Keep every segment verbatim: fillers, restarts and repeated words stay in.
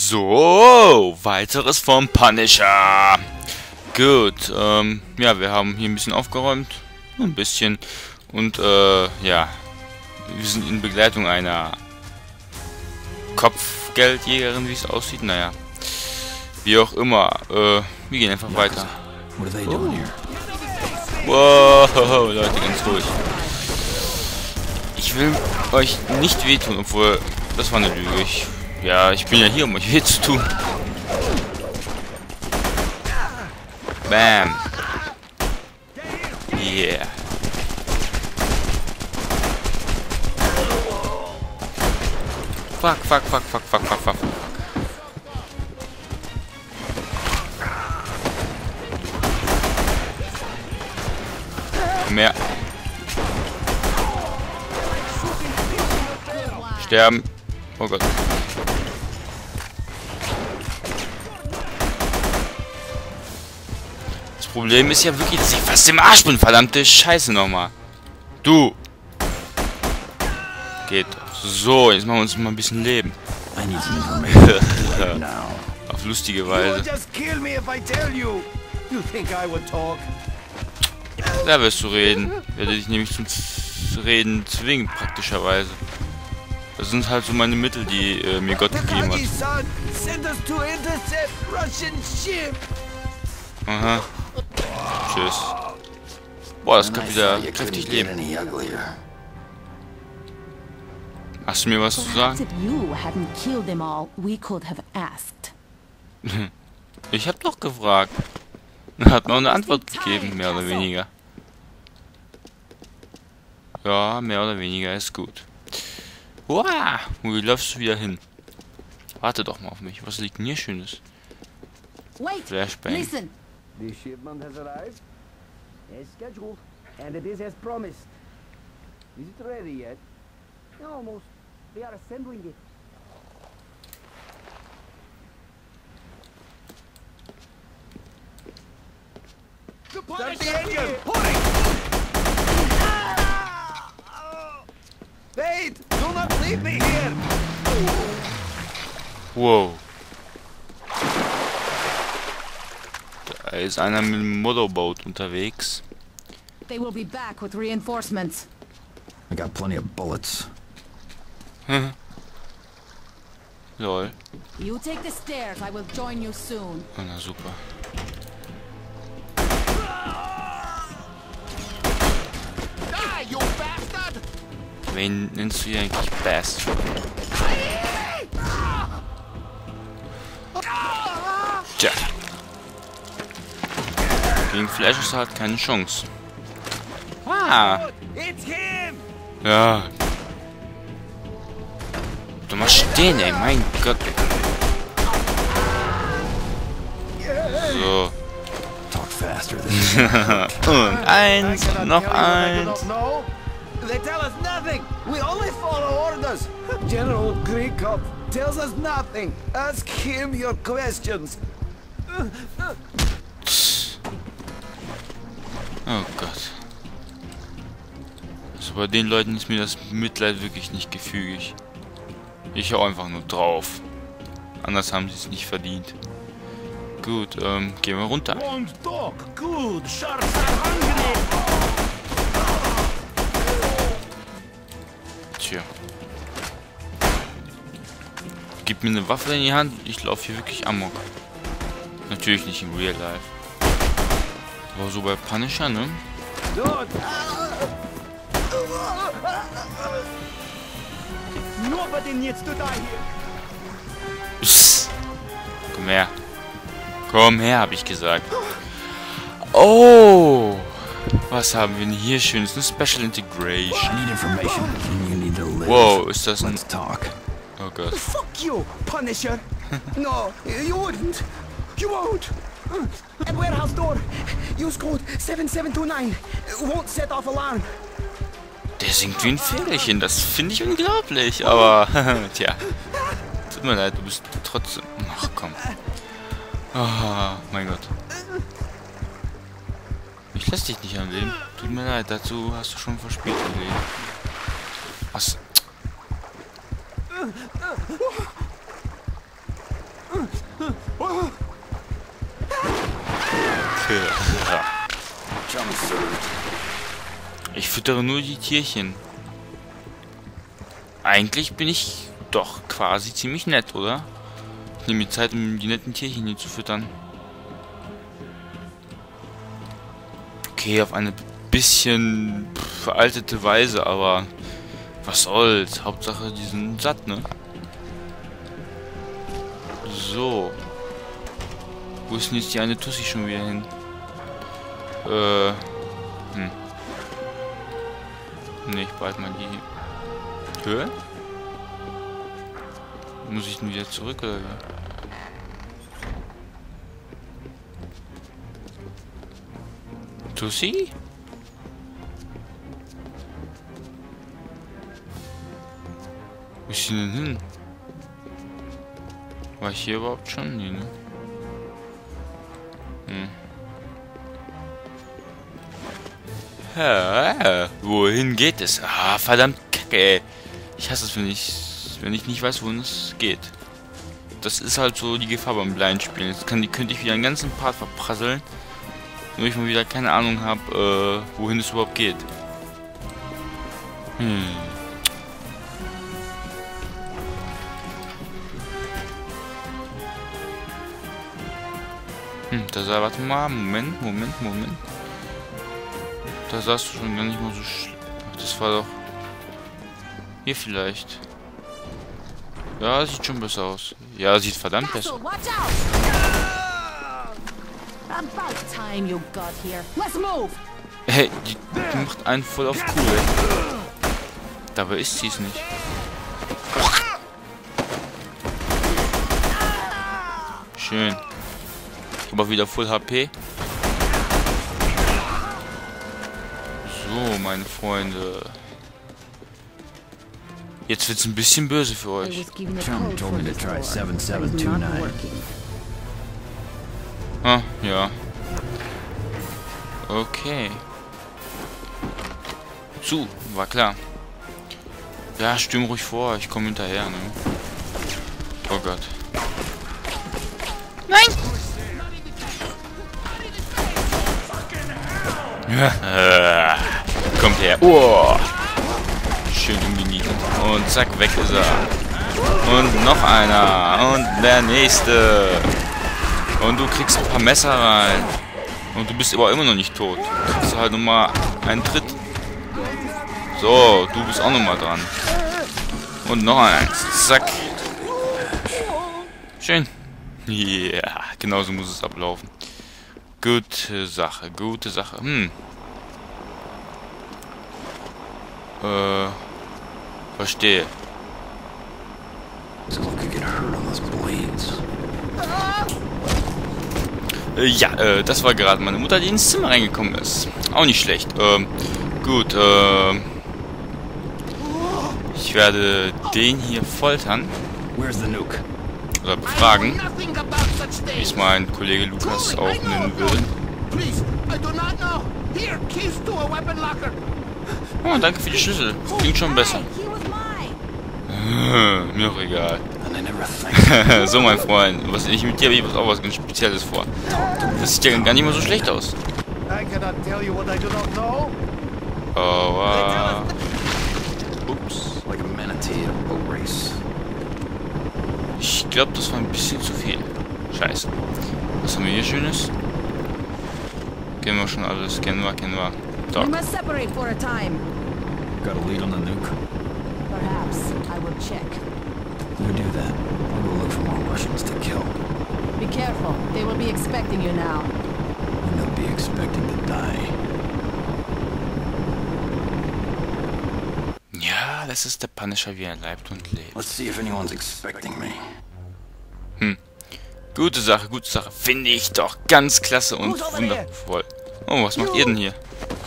So, weiteres vom Punisher. Gut, ähm, ja, wir haben hier ein bisschen aufgeräumt. Ein bisschen. Und, äh, ja. Wir sind in Begleitung einer Kopfgeldjägerin, wie es aussieht. Naja. Wie auch immer. Äh, wir gehen einfach weiter. Oh. Wow, Leute, ganz ruhig. Ich will euch nicht wehtun, obwohl... Das war eine Lüge. Ich, ja, ich bin ja hier, um euch weh zu tun. Bam. Yeah. Fuck, fuck, fuck, fuck, fuck, fuck, fuck. Mehr. Sterben. Oh Gott. Das Problem ist ja wirklich, dass ich fast im Arsch bin. Verdammte Scheiße nochmal. Du. Geht doch. So, jetzt machen wir uns mal ein bisschen Leben. Auf lustige Weise. Da wirst du reden. Ich werde dich nämlich zum Reden zwingen, praktischerweise. Das sind halt so meine Mittel, die äh, mir Gott gegeben hat. Aha. Tschüss. Boah, das kann wieder kräftig leben. Hast du mir was zu sagen? Ich hab doch gefragt. Er hat mir auch eine Antwort gegeben, mehr oder weniger. Ja, mehr oder weniger ist gut. Wow, wo läufst du wieder hin? Warte doch mal auf mich. Was liegt denn hier Schönes? Flashbang. Listen. The shipment has arrived. As scheduled, and it is as promised. Is it ready yet? Almost. They are assembling it. Start the engine! Hurry! Wait! Do not leave me here! Wow. Da ist einer mit dem Motorboot unterwegs. They will be back with reinforcements. I got plenty of bullets. Lol. You take the stairs. I will join you soon. Oh, na super. Die, you bastard! Wen nennst du hier eigentlich Bastard? Tja. Gegen Flash ist halt keine Chance. Ah. It's him! Ja. Du machst stehen, ey. Mein Gott. So. Talk faster. Und eins, noch eins. They tell us nothing. We only follow orders. General Greekop tells us nothing. Ask him your questions. Oh Gott. Also bei den Leuten ist mir das Mitleid wirklich nicht gefügig. Ich hau einfach nur drauf. Anders haben sie es nicht verdient. Gut, ähm, gehen wir runter. Tja. Gib mir eine Waffe in die Hand, ich laufe hier wirklich amok. Natürlich nicht in Real Life. Aber so bei Punisher, ne? Psst. Komm her. Komm her, habe ich gesagt. Oh! Was haben wir denn hier Schönes? Eine Special Integration. Wow, ist das ein... Oh Gott. Fuck you, Punisher! No, you wouldn't. You won't. At warehouse door. Use code seven seven two nine. Won't set off alarm. Der singt wie ein Vögelchen. Das finde ich unglaublich. Aber, tja. Tut mir leid, du bist trotzdem... Ach komm. Oh, mein Gott. Ich lass dich nicht am Leben. Tut mir leid, dazu hast du schon verspielt im Leben. Was? Alter. Ich füttere nur die Tierchen. Eigentlich bin ich doch quasi ziemlich nett, oder? Ich nehme mir Zeit, um die netten Tierchen hier zu füttern. Okay, auf eine bisschen veraltete Weise, aber was soll's? Hauptsache, die sind satt, ne? So. Wo ist denn jetzt die eine Tussi schon wieder hin? Äh. Hm. Ne, ich behalte mal die Höhe. Muss ich denn wieder zurück oder wie? Tussi? Wo ist sie denn hin? War ich hier überhaupt schon? Nee, ne? Hm. Ha, wohin geht es? Ah, verdammt Kacke, ey. Ich hasse es, wenn ich, wenn ich nicht weiß, wohin es geht. Das ist halt so die Gefahr beim Blindspielen. Jetzt kann, könnte ich wieder einen ganzen Part verprasseln, wenn ich mal wieder keine Ahnung habe, äh, wohin es überhaupt geht. Hm. Hm, da sah, warte mal, Moment, Moment, Moment. Da sahst du schon gar nicht mal so schlimm. Das war doch hier vielleicht. Ja, sieht schon besser aus. Ja, sieht verdammt besser. Hey, die, die macht einen voll auf cool, ey. Dabei ist sie es nicht. Schön. Aber wieder Full H P. So, meine Freunde. Jetzt wird's ein bisschen böse für euch. Chum told me to try seven seven two nine. Ah, ja. Okay. Zu, war klar. Ja, stürm ruhig vor, ich komme hinterher, ne? Oh Gott. Nein! Ja, kommt her. Oh! Schön umgenietet. Und zack, weg ist er. Und noch einer. Und der nächste. Und du kriegst ein paar Messer rein. Und du bist aber immer noch nicht tot. Du kriegst halt nochmal einen Tritt. So, du bist auch nochmal dran. Und noch eins. Zack. Schön. Ja, yeah, genau so muss es ablaufen. Gute Sache, gute Sache. Hm. Äh. Verstehe. Äh, ja, äh, das war gerade meine Mutter, die ins Zimmer reingekommen ist. Auch nicht schlecht. Ähm, gut, äh. Ich werde den hier foltern. Oder befragen. Wie es mein Kollege Lukas auch nennen würde. Oh, danke für die Schlüssel. Klingt schon besser. Mir doch egal. So, mein Freund. Was ich mit dir habe, ich was auch was ganz Spezielles vor. Das sieht ja gar nicht mal so schlecht aus. Aber... Ups. Ich glaube, das war ein bisschen zu viel. Scheiße. Was haben wir hier Schönes? Kennen wir schon alles. Kennen wir, kennen wir. Talk. We must separate for a time. Got a lead on the nuke? Perhaps I will check. You do that. I'll go look for more Russians to kill. Be careful. They will be expecting you now. And they'll be expecting to die. Ja, das ist der Punisher, wie er leibt und lebt. Let's see if anyone's expecting me. Hm. Gute Sache, gute Sache. Finde ich doch ganz klasse und wundervoll. Oh, was macht ihr denn hier?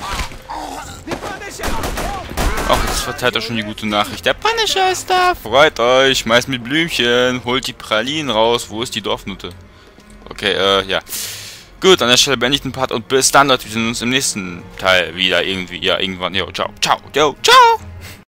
Ach, jetzt verteilt er schon die gute Nachricht. Der Punisher ist da. Freut euch. Schmeißt mit Blümchen. Holt die Pralinen raus. Wo ist die Dorfnutte? Okay, äh, ja. Gut, an der Stelle beende ich den Part und bis dann, Leute. Wir sehen uns im nächsten Teil wieder irgendwie. Ja, irgendwann. Jo, ciao. Ciao. Jo, ciao.